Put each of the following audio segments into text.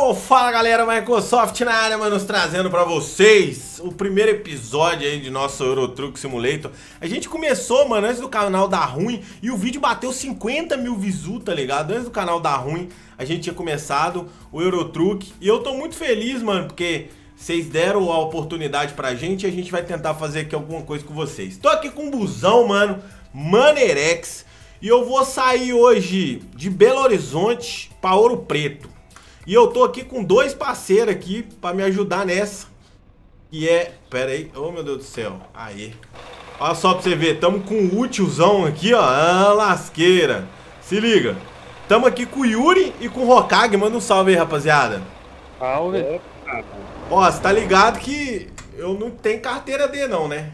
Fala galera, Microsoft na área, manos, trazendo pra vocês o primeiro episódio aí de nosso Euro Truck Simulator. A gente começou, mano, antes do canal dar ruim e o vídeo bateu 50 mil views, tá ligado? Antes do canal dar ruim, a gente tinha começado o Euro Truck e eu tô muito feliz, mano, porque vocês deram a oportunidade pra gente e a gente vai tentar fazer aqui alguma coisa com vocês. Tô aqui com um busão, mano, Manerex, e eu vou sair hoje de Belo Horizonte pra Ouro Preto. E eu tô aqui com dois parceiros aqui pra me ajudar nessa. Que é... Pera aí. Oh, meu Deus do céu. Aí. Olha só pra você ver. Tamo com o útilzão aqui, ó. Ah, lasqueira. Se liga. Tamo aqui com o Yuri e com o Hokage. Manda um salve aí, rapaziada. Salve. Ó, você tá ligado que eu não tenho carteira D não, né?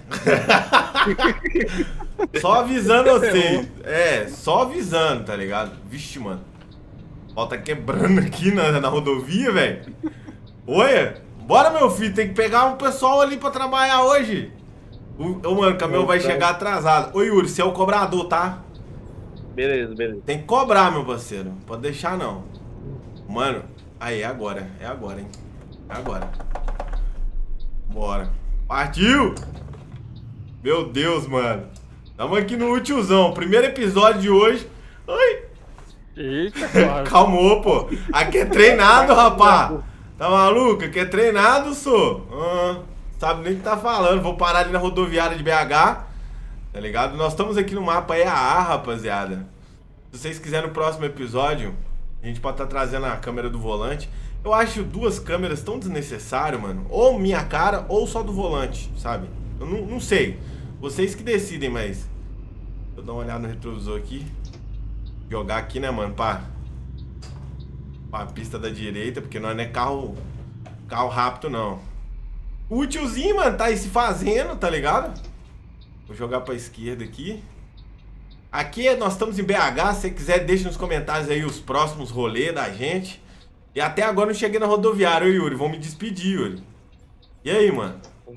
Só avisando vocês. É, só avisando, tá ligado? Vixe, mano. Ó, tá quebrando aqui na rodovia, velho. Oi? Bora, meu filho. Tem que pegar um pessoal ali pra trabalhar hoje. Mano, o caminhão vai chegar atrasado. Ô, Yuri, você é o cobrador, tá? Beleza, beleza. Tem que cobrar, meu parceiro. Pode deixar, não. Mano, aí, é agora. É agora, hein? É agora. Bora. Partiu! Meu Deus, mano. Tamo aqui no útilzão. Primeiro episódio de hoje. Ai! Eita, claro. Calmou, pô. Aqui é treinado, rapá. Tá maluco? Aqui é treinado, sou. Sabe nem o que tá falando. Vou parar ali na rodoviária de BH. Tá ligado? Nós estamos aqui no mapa EAA, rapaziada. Se vocês quiserem no próximo episódio, a gente pode estar trazendo a câmera do volante. Eu acho duas câmeras tão desnecessário, mano. Ou minha cara, ou só do volante, sabe? Eu não sei. Vocês que decidem, mas... Deixa eu dar uma olhada no retrovisor aqui. Jogar aqui, né, mano, pra pista da direita, porque nós não é carro rápido, não. O tiozinho, mano, tá aí se fazendo, tá ligado? Vou jogar pra esquerda aqui. Aqui nós estamos em BH, se você quiser, deixa nos comentários aí os próximos rolês da gente. E até agora não cheguei na rodoviária, Yuri, vamos me despedir, Yuri. E aí, mano?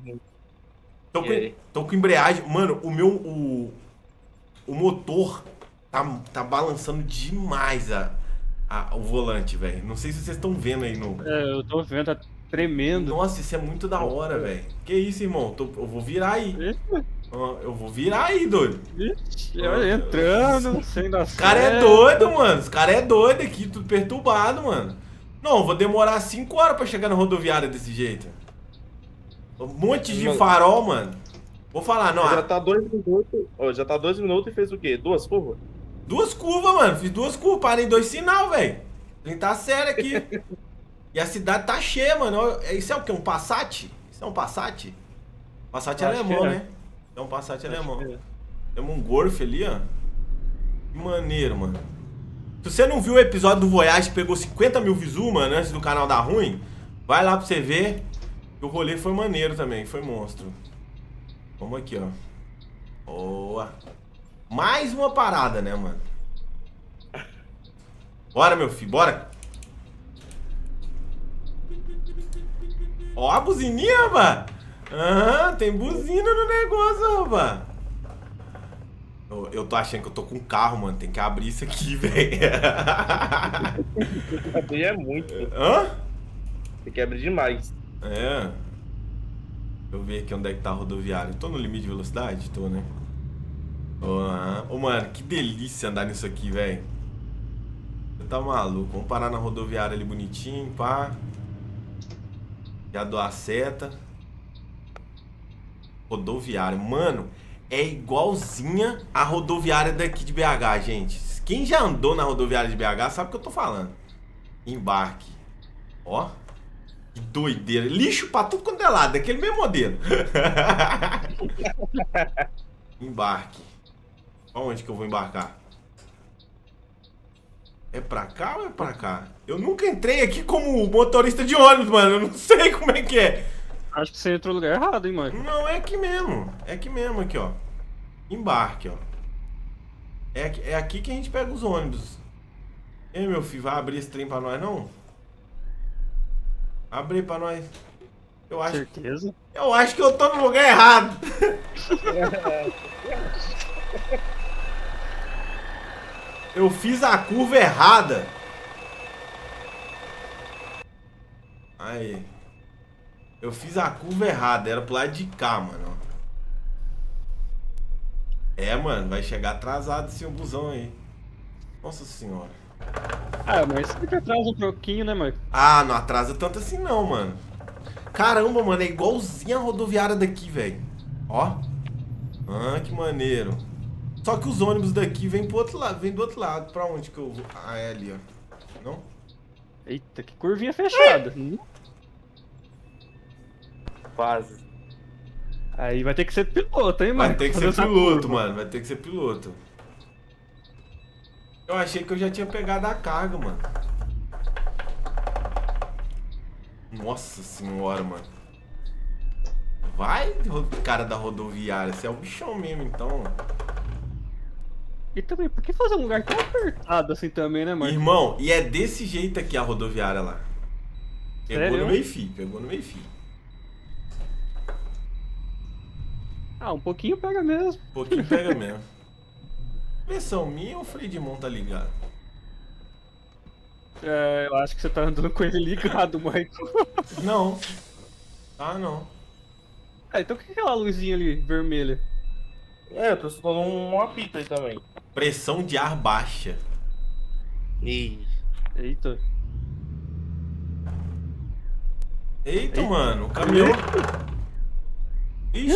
Tô com embreagem. Mano, o motor... Tá balançando demais o volante, velho. Não sei se vocês estão vendo aí no... É, eu tô vendo, tá tremendo. Nossa, isso é muito da hora, velho. Que isso, irmão? Eu vou virar aí. Eu vou virar aí, doido. Ixi, entrando, sem dar certo. Os caras é doido, mano. Os caras é doido aqui, tudo perturbado, mano. Não, eu vou demorar 5 horas pra chegar na rodoviária desse jeito. Um monte de farol, mano. Vou falar, não. Já tá 2 minutos. Já tá 2 minutos e fez o quê? 2 curvas? 2 curvas, mano. Fiz 2 curvas, parei 2 sinal, velho. Tem tá sério aqui. E a cidade tá cheia, mano. Isso é o quê? Um Passat? Isso é um Passat? Passat alemão, né? É um Passat alemão. Temos um Golf ali, ó. Que maneiro, mano. Se você não viu o episódio do Voyage que pegou 50 mil views, mano, antes do canal dar ruim, vai lá pra você ver. O rolê foi maneiro também, foi monstro. Vamos aqui, ó. Boa. Mais uma parada, né, mano? Bora, meu filho, bora. Ó a buzininha, rapaz. Tem buzina no negócio, rapaz. Eu tô achando que eu tô com um carro, mano. Tem que abrir isso aqui, velho. Abrir é muito. Tem que abrir demais. É. Deixa eu ver aqui onde é que tá a rodoviária. Tô no limite de velocidade? Tô, né? Ô, mano, que delícia andar nisso aqui, velho. Você tá maluco. Vamos parar na rodoviária ali bonitinho, pá. Já dou a seta. Rodoviária. Mano, é igualzinha a rodoviária daqui de BH, gente. Quem já andou na rodoviária de BH sabe o que eu tô falando. Embarque. Ó. Que doideira. Lixo pra tudo quanto é lado. Daquele mesmo modelo. Embarque. Onde que eu vou embarcar? É pra cá ou é pra cá? Eu nunca entrei aqui como motorista de ônibus, mano. Eu não sei como é que é. Acho que você entrou no lugar errado, hein, mano? Não, é aqui mesmo. É aqui mesmo, aqui, ó. Embarque, ó. É aqui que a gente pega os ônibus. Ei, meu filho, vai abrir esse trem pra nós, não? Abre pra nós. Eu acho. Certeza? Eu acho que eu tô no lugar errado. Eu fiz a curva errada. Aí. Eu fiz a curva errada, era pro lado de cá, mano. É, mano, vai chegar atrasado esse busão aí. Nossa senhora. Ah, mas sempre atrasa um pouquinho, né, mano? Ah, não atrasa tanto assim não, mano. Caramba, mano, é igualzinho a rodoviária daqui, velho. Ó. Ah, que maneiro. Só que os ônibus daqui vêm pro outro lado, vêm do outro lado. Pra onde que eu vou? Ah, é ali, ó. Não? Eita, que curvinha fechada. Quase. Aí vai ter que ser piloto, hein, mano? Vai ter que Fazer ser essa piloto, curva. mano. Vai ter que ser piloto. Eu achei que eu já tinha pegado a carga, mano. Nossa senhora, mano. Vai, cara da rodoviária. Você é o bichão mesmo, então. E também, por que fazer um lugar tão apertado assim também, né, mano? Irmão, e é desse jeito aqui a rodoviária lá. Pegou Sério? no meio-fio, pegou no meio-fio. Ah, um pouquinho pega mesmo. Um pouquinho pega mesmo. Versão minha ou o freio de mão tá ligado? É, eu acho que você tá andando com ele ligado, Michael. Não. Ah, não. Ah, então o que é aquela luzinha ali, vermelha? É, eu tô escutando um apito aí também. Pressão de ar baixa. Ih. Eita. Eita, Eita. mano, o caminhão. Ixi.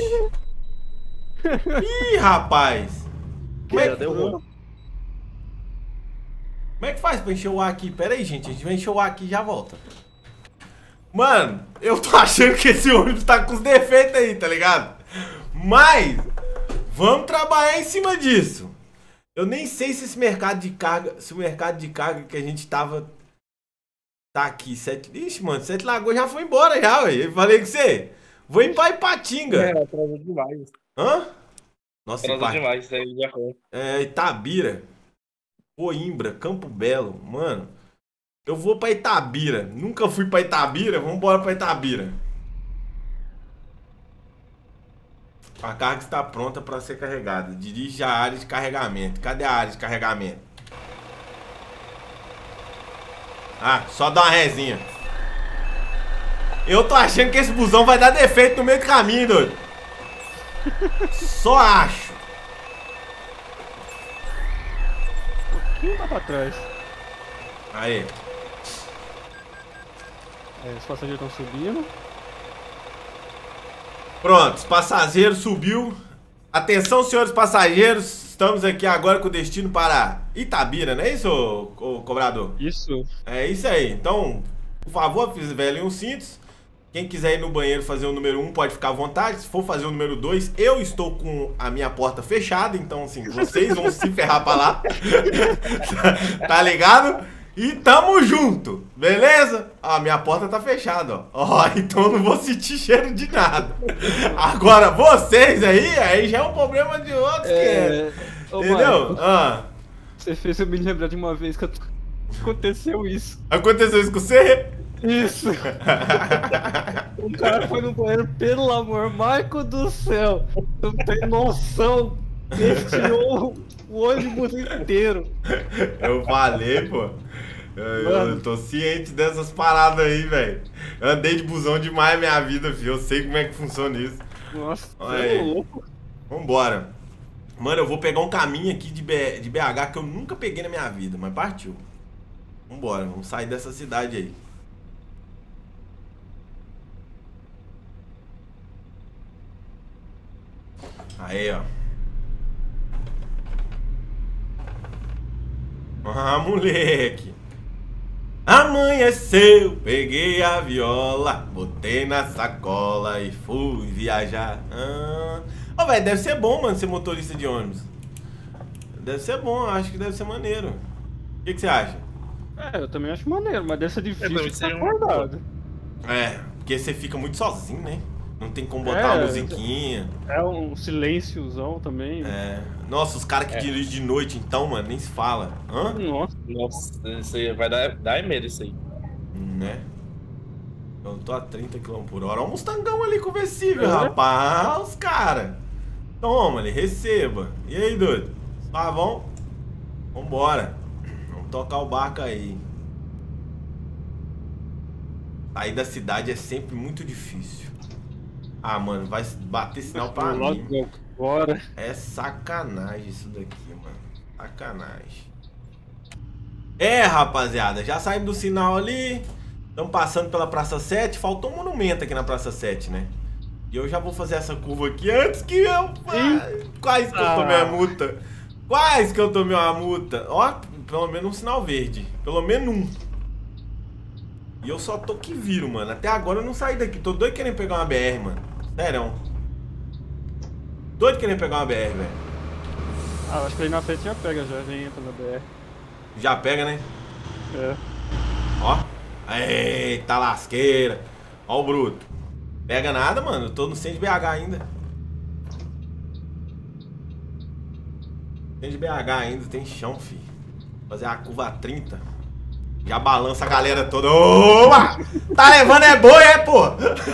Ih, rapaz. Como é, Já deu ruim. como é que faz pra encher o ar aqui? Pera aí, gente. A gente vai encher o ar aqui e já volta. Mano, eu tô achando que esse ônibus tá com os defeitos aí, tá ligado? Mas vamos trabalhar em cima disso. Eu nem sei se esse mercado de carga, se o mercado de carga que a gente tava tá aqui, Ixi, mano, Sete Lagoas já foi embora já, ué. Eu falei com você. Vou ir pra Ipatinga. É, atrasou demais. Hã? Nossa, Atrasou demais, isso aí já foi. Itabira, Coimbra, Campo Belo, mano. Eu vou pra Itabira. Nunca fui pra Itabira, vamos embora pra Itabira. A carga está pronta para ser carregada. Dirige a área de carregamento. Cadê a área de carregamento? Ah, só dá uma resinha. Eu tô achando que esse busão vai dar defeito no meio do caminho, doido. Só acho. Um pouquinho lá pra trás. Aí. É, os passageiros estão subindo. Pronto, os passageiros subiu. Atenção, senhores passageiros. Estamos aqui agora com destino para Itabira, não é isso, ô cobrador? Isso. É isso aí. Então, por favor, velhem os cintos. Quem quiser ir no banheiro fazer o número 1 pode ficar à vontade. Se for fazer o número 2, eu estou com a minha porta fechada. Então, assim, vocês vão se ferrar pra lá. Tá ligado? E tamo junto, beleza? Ó, minha porta tá fechada, ó. Então eu não vou sentir cheiro de nada. Agora, vocês aí já é um problema de outros que... Ô, Entendeu? Michael, Ah. você fez eu me lembrar de uma vez que aconteceu isso. Aconteceu isso com você? Isso! O cara foi no banheiro, pelo amor, Michael do céu! Não tem noção! Desviou o ônibus inteiro! Eu falei, pô. Eu tô ciente dessas paradas aí, velho. Eu andei de busão demais na minha vida, filho. Eu sei como é que funciona isso. Nossa, Olha você aí. é louco! Vambora. Mano, eu vou pegar um caminho aqui de BH que eu nunca peguei na minha vida, mas partiu. Vambora, vamos sair dessa cidade aí. Aí, ó. Ah, moleque. Amanheceu, peguei a viola, botei na sacola e fui viajar. Ó, velho, deve ser bom, mano, ser motorista de ônibus. Deve ser bom, acho que deve ser maneiro. O que você acha? É, eu também acho maneiro, mas deve ser pra difícil mim de seria ficar um- acordado. É, porque você fica muito sozinho, né? Não tem como botar uma É, musiquinha. É um silênciozão também. É. Nossa, os caras que dirigem de noite, então, mano, nem se fala. Hã? Nossa, Nossa, isso aí vai dar medo isso aí. Né? Eu tô a 30 km por hora. Olha o Mustangão ali conversível, É? rapaz. Os caras. Toma ali, receba. E aí, doido? Tá bom? Vambora. Vamos tocar o barco aí. Sair da cidade é sempre muito difícil. Ah, mano, vai bater sinal pra mim. Agora. É sacanagem isso daqui, mano. Sacanagem. É, rapaziada, já saímos do sinal ali. Estamos passando pela Praça 7. Faltou um monumento aqui na Praça 7, né? E eu já vou fazer essa curva aqui antes que eu... Quase que eu tomei a multa. Quase que eu tomei uma multa. Ó, pelo menos um sinal verde. Pelo menos um. E eu só tô que viro, mano. Até agora eu não saí daqui. Tô doido querendo pegar uma BR, mano. Sério. Doido querendo pegar uma BR, velho. Ah, acho que aí na frente já pega, já entra na BR. Já pega, né? É. Ó. Eita lasqueira. Ó o bruto. Pega nada, mano. Eu tô no centro de BH ainda. Centro de BH ainda. Tem chão, filho. Fazer a curva 30. Já balança a galera toda. Opa! Tá levando é boi, é, pô?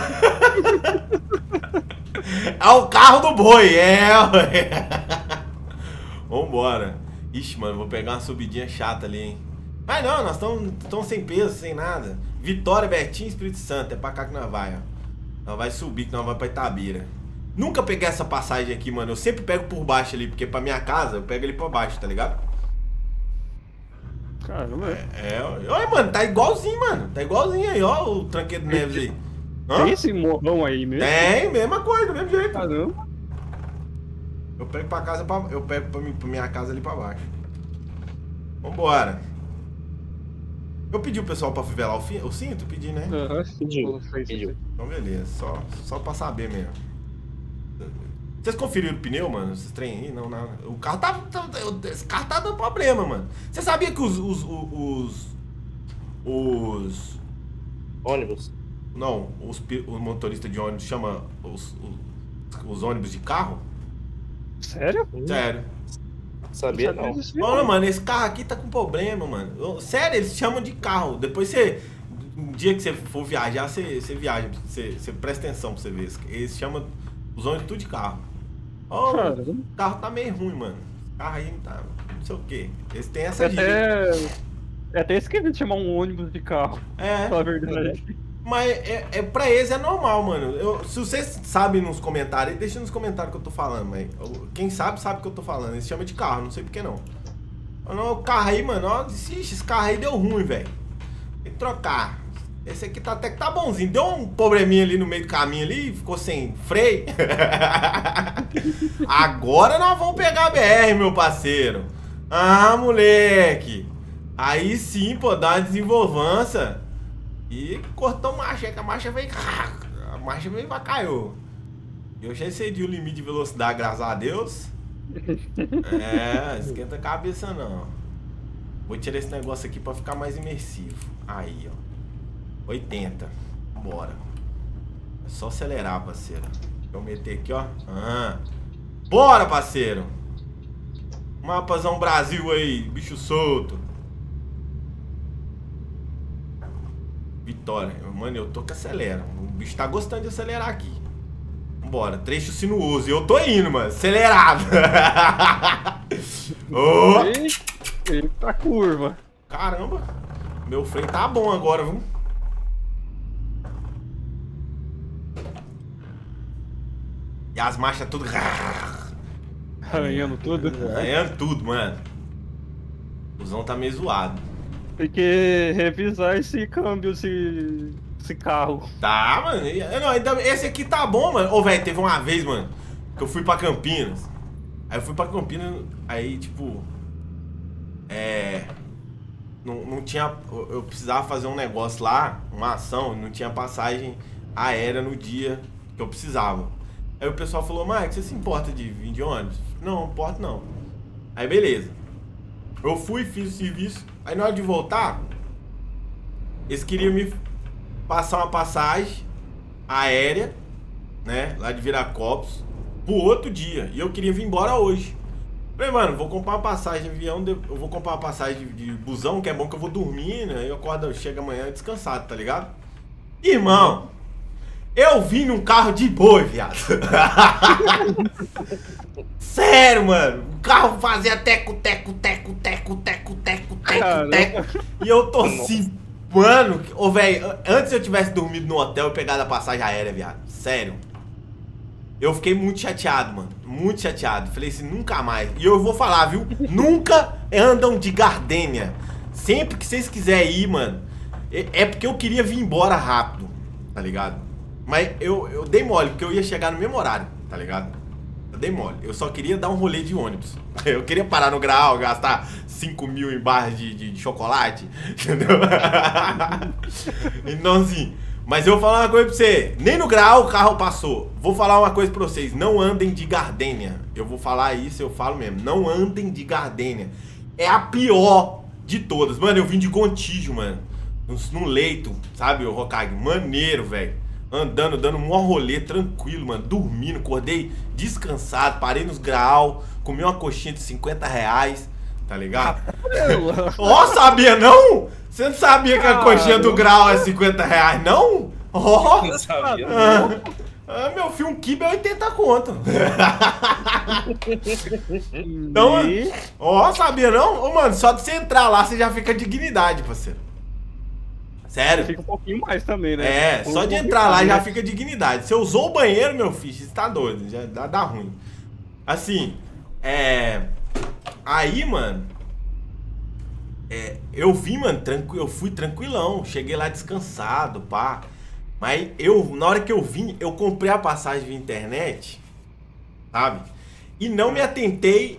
É o carro do boi, ué. Vambora. Ixi, mano, vou pegar uma subidinha chata ali, hein. Mas não, nós estamos sem peso, sem nada. Vitória, Betim, Espírito Santo. É pra cá que nós vai, ó. Nós vai subir, que nós vamos pra Itabira. Nunca peguei essa passagem aqui, mano. Eu sempre pego por baixo ali, porque pra minha casa eu pego ali por baixo, tá ligado? Caramba. Olha, mano, tá igualzinho, mano. Tá igualzinho aí, ó, o Tranqueiro Neves aí. Hã? Tem esse morrão aí mesmo? Tem, mesma coisa, do mesmo jeito. Caramba. Eu pego pra casa, eu pego pra minha casa ali pra baixo. Vambora. Eu pedi o pessoal pra fivelar o cinto? Pedi, né? Pediu. Então beleza, só pra saber mesmo. Vocês conferiram o pneu, mano? Esses trem aí? Não, nada. O carro esse carro tá dando problema, mano. Você sabia que os Ônibus? Não, os motoristas de ônibus chamam os ônibus de carro? Sério? Sério. Sabia não. Olha, mano, esse carro aqui tá com problema, mano. Sério, eles chamam de carro. Depois você... Um dia que você for viajar, você viaja. Você presta atenção pra você ver. Eles chamam os ônibus tudo de carro. Ó, o carro tá meio ruim, mano. O carro aí não tá... Não sei o quê. Eles têm essa dica. É até esquisito chamar um ônibus de carro. É. Pela verdade. Mas pra eles é normal, mano. Se vocês sabem nos comentários, deixa nos comentários o que eu tô falando, mas quem sabe o que eu tô falando. Eles chamam de carro, não sei por que não. O carro aí, mano, ó, esse carro aí deu ruim, velho. Tem que trocar. Esse aqui tá até que tá bonzinho. Deu um probleminha ali no meio do caminho ali, ficou sem freio. Agora nós vamos pegar a BR, meu parceiro. Ah, moleque. Aí sim, pô, dá uma desenvolvência. E cortou marcha, é que a marcha veio. A marcha veio pra caiu. Eu já excedi o limite de velocidade, graças a Deus. Esquenta a cabeça não. Vou tirar esse negócio aqui pra ficar mais imersivo. Aí, ó. 80. Bora. É só acelerar, parceiro. Deixa eu meter aqui, ó. Bora, parceiro. Mapazão Brasil aí, bicho solto. Vitória. Mano, eu tô que acelera. O bicho tá gostando de acelerar aqui. Vambora. Trecho sinuoso. E eu tô indo, mano. Acelerado. Eita curva. Caramba. Meu freio tá bom agora, viu? E as marchas tudo... Arranhando tudo. Arranhando tudo, mano. O zão tá meio zoado. Tem que revisar esse câmbio, esse carro. Tá, mano. Não, esse aqui tá bom, mano. Ô, velho, teve uma vez, mano, que eu fui pra Campinas. Aí eu fui pra Campinas, aí, tipo... Não tinha... Eu precisava fazer um negócio lá, uma ação, não tinha passagem aérea no dia que eu precisava. Aí o pessoal falou, Mike, você se importa de vir de ônibus? Não importa não. Aí beleza. Eu fui, fiz o serviço. Aí na hora de voltar, eles queriam me passar uma passagem aérea, né, lá de Viracopos, pro outro dia. E eu queria vir embora hoje. Falei, mano, vou comprar uma passagem de avião, eu vou comprar uma passagem de busão, que é bom que eu vou dormir, né? Eu acordo, chego amanhã descansado, tá ligado? Irmão, eu vim num carro de boi, viado. Sério, mano. O carro fazia teco, teco, teco, teco, teco, teco, teco, teco. E eu tô assim, Mano, ô, velho, antes eu tivesse dormido no hotel e pegado a passagem aérea, viado. Sério. Eu fiquei muito chateado, mano. Muito chateado. Falei assim, nunca mais. E eu vou falar, viu? Nunca andam de Gardênia. Sempre que vocês quiserem ir, mano. É porque eu queria vir embora rápido, tá ligado? Mas eu dei mole, porque eu ia chegar no mesmo horário, tá ligado? Eu dei mole. Eu só queria dar um rolê de ônibus. Eu queria parar no Graal, gastar 5 mil em barras de chocolate, entendeu? Então assim... Mas eu vou falar uma coisa pra você, nem no Graal o carro passou. Vou falar uma coisa pra vocês, não andem de Gardênia. Eu vou falar isso, eu falo mesmo, não andem de Gardênia. É a pior de todas. Mano, eu vim de Gontijo, mano. Num leito, sabe, o Hokage? Maneiro, velho. Andando, dando um maior rolê, tranquilo, mano. Dormindo, acordei descansado, parei nos Graal, comi uma coxinha de 50 reais, tá ligado? Ó, sabia não? Você não sabia que a coxinha do Graal é 50 reais, não? Ó! Não sabia. Meu filho, um quibe é 80 conto. Então, ó, sabia não? Ô, mano, só de você entrar lá, você já fica dignidade, parceiro. Sério. Fica um pouquinho mais também, né? É, só de entrar lá já fica dignidade. Você usou o banheiro, meu filho, você tá doido, já dá ruim. Assim, aí, mano... eu vim, mano, eu fui tranquilão, cheguei lá descansado, pá. Mas na hora que eu vim, eu comprei a passagem via internet, sabe? E não me atentei,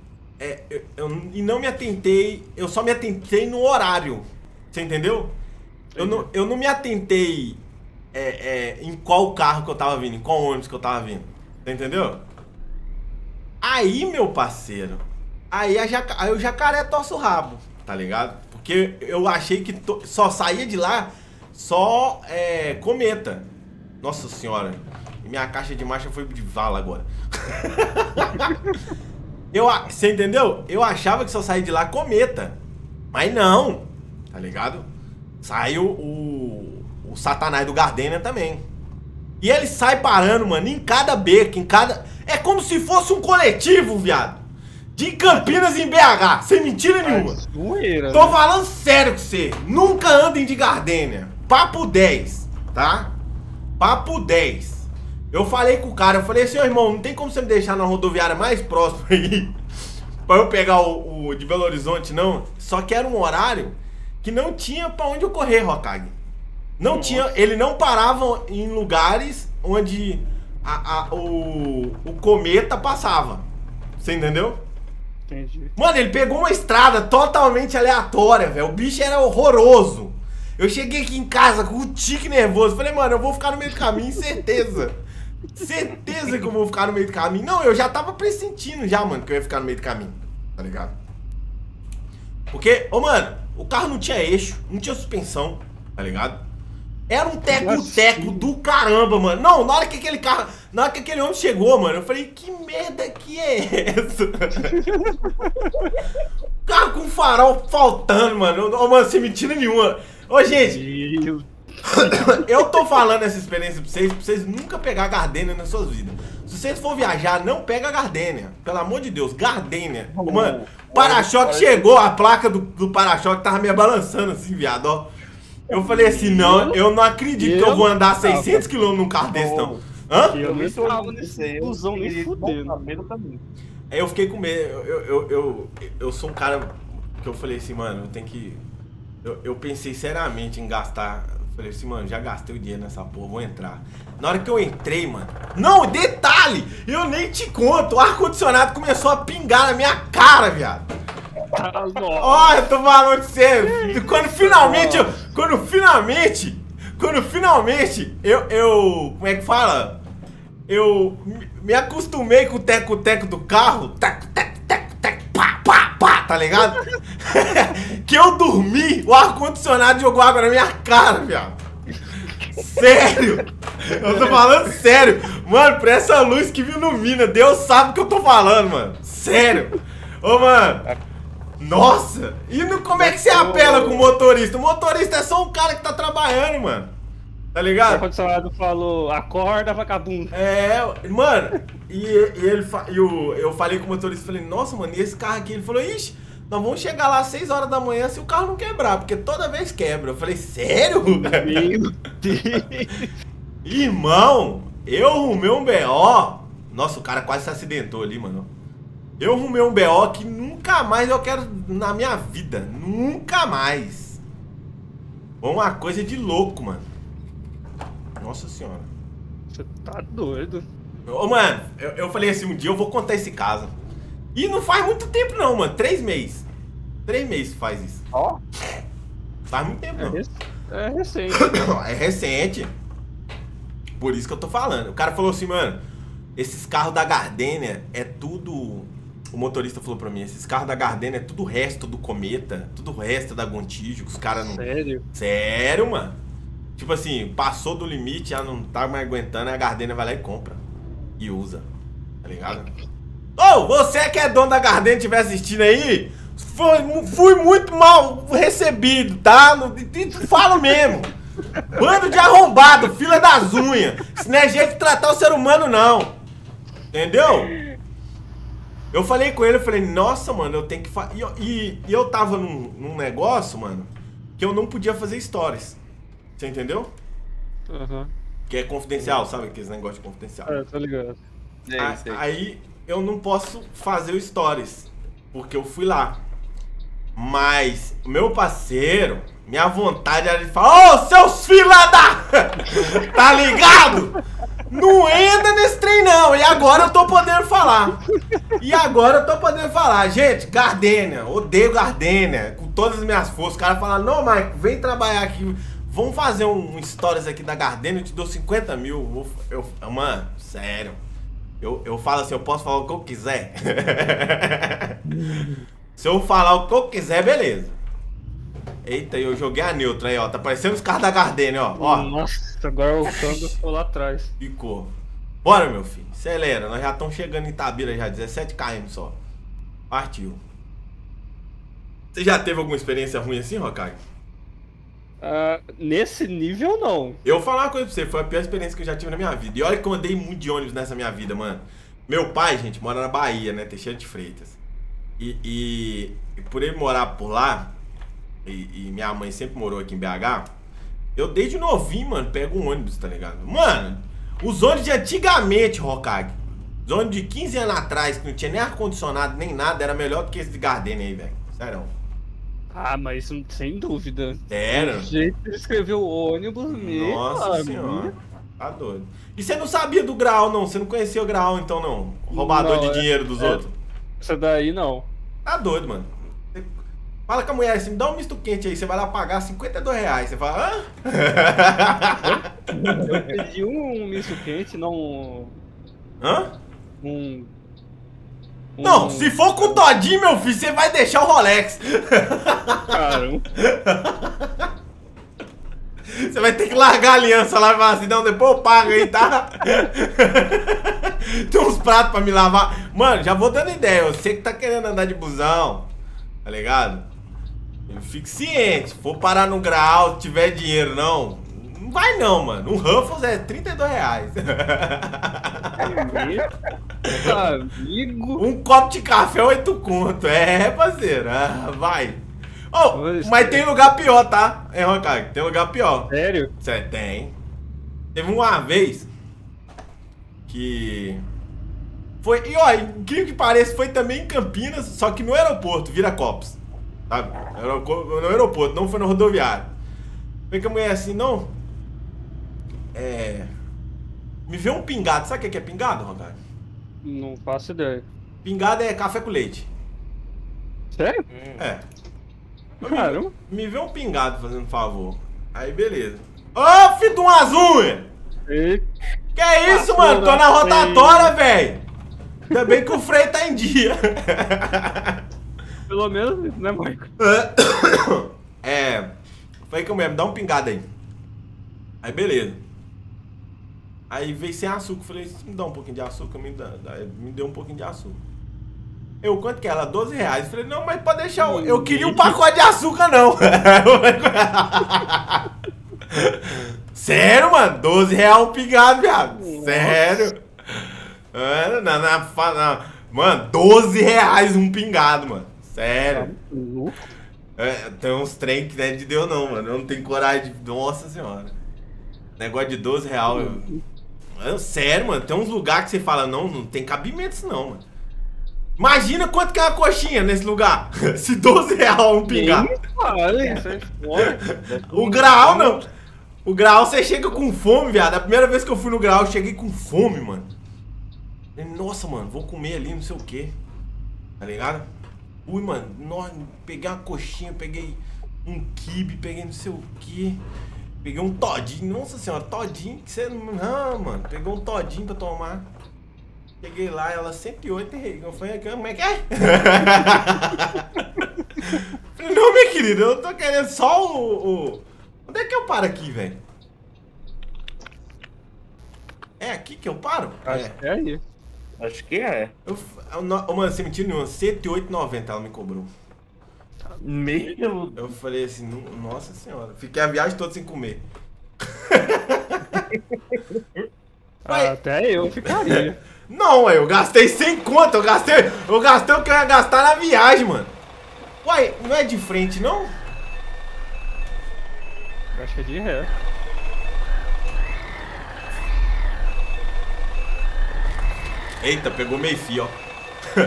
eu só me atentei no horário, você entendeu? Eu não me atentei em qual carro que eu tava vindo, em qual ônibus que eu tava vindo, você entendeu? Aí, meu parceiro, aí o jacaré torce o rabo. Tá ligado? Porque eu achei que só saía de lá só cometa. Nossa senhora. Minha caixa de marcha foi de vala agora. Você entendeu? Eu achava que só saía de lá cometa. Mas não. Tá ligado? Saiu o Satanás do Gardênia também. E ele sai parando, mano, em cada beco, em cada... É como se fosse um coletivo, viado. De Campinas em BH, sem mentira nenhuma. Tô falando sério com você. Nunca andem de Gardênia. Papo 10, tá? Papo 10. Eu falei com o cara, eu falei assim, irmão, não tem como você me deixar na rodoviária mais próxima aí pra eu pegar o de Belo Horizonte, não? Só que era um horário que não tinha pra onde eu correr, Hokage. Não tinha, ele não parava em lugares onde o cometa passava. Você entendeu? Entendi. Mano, ele pegou uma estrada totalmente aleatória, velho. O bicho era horroroso. Eu cheguei aqui em casa com um tique nervoso. Falei, mano, eu vou ficar no meio do caminho, certeza. Certeza que eu vou ficar no meio do caminho. Não, eu já tava pressentindo já, mano, que eu ia ficar no meio do caminho. Tá ligado? Porque, mano, o carro não tinha eixo, não tinha suspensão, tá ligado? Era um teco-teco do caramba, mano. Não, na hora que aquele homem chegou, mano, eu falei, que merda que é essa? Carro com farol faltando, mano. Ô, mano, sem mentira nenhuma. Ô, gente, eu tô falando essa experiência pra vocês nunca pegar Gardênia nas suas vidas. Se vocês for viajar, não pega Gardênia. Pelo amor de Deus, Gardênia. Mano, para-choque chegou, a placa do para-choque tava me balançando assim, viado, ó. Eu falei assim, não, eu não acredito que eu vou andar 600 km num carro desse, não. Hã? Eu nem tava nesse busão nem fudendo. Aí eu fiquei com medo, eu sou um cara que eu falei assim, mano, eu tenho que... Eu pensei seriamente em gastar, eu falei assim, mano, já gastei o dinheiro nessa porra, vou entrar. Na hora que eu entrei, mano, não, detalhe, eu nem te conto, o ar-condicionado começou a pingar na minha cara, viado. Ó, eu tô falando de sério. Quando finalmente eu como é que fala? Eu me acostumei com o teco-teco do carro. Teco, pá, pá, pá, tá ligado? Que eu dormi, o ar-condicionado jogou água na minha cara, viado. Sério! Eu tô falando sério. Mano, pra essa luz que me ilumina, Deus sabe o que eu tô falando, mano. Sério. Ô, mano. Nossa! E como é que você apela com o motorista? O motorista é só um cara que tá trabalhando, mano. Tá ligado? O ar-condicionado falou, acorda, vagabundo. Mano, eu falei com o motorista, falei, nossa, mano, e esse carro aqui? Ele falou, ixi, nós vamos chegar lá às 6 horas da manhã se o carro não quebrar, porque toda vez quebra. Eu falei, sério? Meu Deus. Irmão, eu arrumei um BO. Nossa, o cara quase se acidentou ali, mano. Eu arrumei um BO que nunca mais eu quero na minha vida. Nunca mais. Foi uma coisa de louco, mano. Nossa senhora. Você tá doido. Ô, mano, eu falei assim, um dia eu vou contar esse caso. E não faz muito tempo não, mano. 3 meses. 3 meses que faz isso. Ó. Faz muito tempo não. É recente. É recente. Por isso que eu tô falando. O cara falou assim, mano, esses carros da Gardenia é tudo... O motorista falou pra mim, esses carros da Gardenia é tudo o resto do Cometa, tudo o resto da Gontijo, que os caras não... Sério? Sério, mano? Tipo assim, passou do limite, já não tá mais aguentando, aí a Gardenia vai lá e compra. E usa, tá ligado? Ô, você que é dono da Gardenia e estiver assistindo aí, fui muito mal recebido, tá? Falo mesmo. Bando de arrombado, fila das unhas. Isso não é jeito de tratar o ser humano, não. Entendeu? Eu falei com ele, eu falei, nossa, mano, eu tenho que fazer... E eu tava num negócio, mano, que eu não podia fazer stories. Você entendeu? Aham. Que é confidencial, sabe? Aqueles negócios de confidencial. É, tá ligado. Aí eu não posso fazer o stories, porque eu fui lá. Mas meu parceiro, minha vontade era de falar, ô, seus fila da... Tá ligado? Não entra nesse trem não. E agora eu tô podendo falar. Gente, Gardenia, odeio Gardenia com todas as minhas forças. O cara fala, não, Mike, vem trabalhar aqui. Vamos fazer um stories aqui da Gardenia, eu te dou 50 mil. Mano, sério. Eu falo assim, eu posso falar o que eu quiser. Se eu falar o que eu quiser, beleza. Eita, eu joguei a neutra aí, ó. Tá parecendo os carros da Gardenia, ó. Nossa, agora o câmbio ficou lá atrás. Ficou. Bora, meu filho. Acelera. Nós já estamos chegando em Itabira já, 17 km só. Partiu. Você já teve alguma experiência ruim assim, Rocai? Nesse nível, não. Eu vou falar uma coisa pra você, foi a pior experiência que eu já tive na minha vida. E olha que eu andei muito de ônibus nessa minha vida, mano. Meu pai, gente, mora na Bahia, né? Teixeira de Freitas. E por ele morar por lá, e minha mãe sempre morou aqui em BH, eu desde novinho, mano, pego um ônibus, tá ligado? Mano, os ônibus de antigamente, Hokage, os ônibus de 15 anos atrás, que não tinha nem ar-condicionado, nem nada, era melhor do que esse de Gardenia aí, velho. Sério. Ah, mas sem dúvida. Era. O jeito que ele escreveu ônibus mesmo. Nossa senhora. Tá doido. E você não sabia do grau, não? Você não conhecia o grau, então, não? Roubador de dinheiro dos outros? Essa daí, não. Tá doido, mano. Fala com a mulher assim, me dá um misto quente aí, você vai lá pagar R$52. Você fala, hã? Eu pedi um misto quente, não... Hã? Um... Não, se for com todinho, meu filho, você vai deixar o Rolex. Caramba. Você vai ter que largar a aliança lá e falar assim, não, depois eu pago aí, tá? Tem uns pratos pra me lavar. Mano, já vou dando ideia, eu sei que tá querendo andar de busão, tá ligado? Fique ciente, se for parar no grau, tiver dinheiro, não vai não, mano. Um Ruffles é R$32. Amigo. Um copo de café 8 conto. É, parceiro. Vai. Oh, mas tem lugar pior, tá? É, Rocag, tem lugar pior. Sério? Você tem. Teve uma vez que foi, e ó, incrível que pareça, foi também em Campinas, só que no aeroporto, Viracopos. Sabe? No aeroporto, não foi no rodoviário. Foi que a mulher assim, não. Me vê um pingado. Sabe o que é pingado, Rocag? Não faço ideia. Pingado é café com leite. Sério? É. Caramba. Me vê um pingado fazendo um favor. Aí, beleza. Ô, filho de umas unhas! Que é isso, mano? Tô na rotatória, velho. Ainda bem que o freio tá em dia. Pelo menos, né, Michael? Falei que a mulher me dá um pingado aí. Aí, beleza. Aí veio sem açúcar. Falei, me dá um pouquinho de açúcar. Me deu um pouquinho de açúcar. Eu, quanto que é? Ela? R$12. Falei, não, mas pode deixar. Eu queria um pacote de açúcar, não. Sério, mano? R$12 um pingado, viado. Sério. Mano, R$12 um pingado, mano. Sério. Louco. Tem uns trem que não é de Deus não, mano. Eu não tenho coragem de... Nossa senhora. Negócio de 12 real. Sério, mano. Tem uns lugares que você fala, não tem cabimento isso não, mano. Imagina quanto que é uma coxinha nesse lugar. Se 12 real um pingar. O grau não. O grau você chega com fome, viado. A primeira vez que eu fui no grau, eu cheguei com fome, mano. Nossa, mano, vou comer ali, não sei o que. Tá ligado? Ui, mano, peguei uma coxinha, peguei um quibe, peguei não sei o que. Peguei um todinho, nossa senhora, todinho que você não, mano. Pegou um todinho pra tomar. Cheguei lá, ela 108 reais. Eu falei, como é que é? Falei, não, minha querida, eu tô querendo só o... Onde é que eu paro aqui, velho? É aqui que eu paro? Acho que é aí. Acho que é. Mano, sem mentira nenhuma, 108,90 ela me cobrou. Meu... Eu falei assim, nossa senhora. Fiquei a viagem toda sem comer. Até eu ficaria. Não, ué, eu gastei 100 conto. Eu gastei o que eu ia gastar na viagem, mano. Uai, não é de frente, não? Eu acho que é de ré. Eita, pegou meio fio, ó.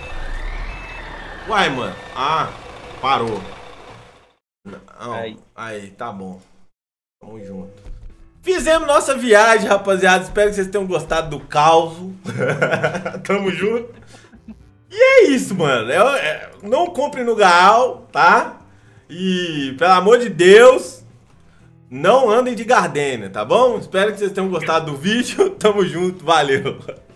Uai, mano. Parou. Não. Aí, tá bom. Tamo junto. Fizemos nossa viagem, rapaziada. Espero que vocês tenham gostado do caos. Tamo junto. E é isso, mano. Não compre no Gaal, tá? E, pelo amor de Deus, não andem de Gardenia, tá bom? Espero que vocês tenham gostado do vídeo. Tamo junto. Valeu.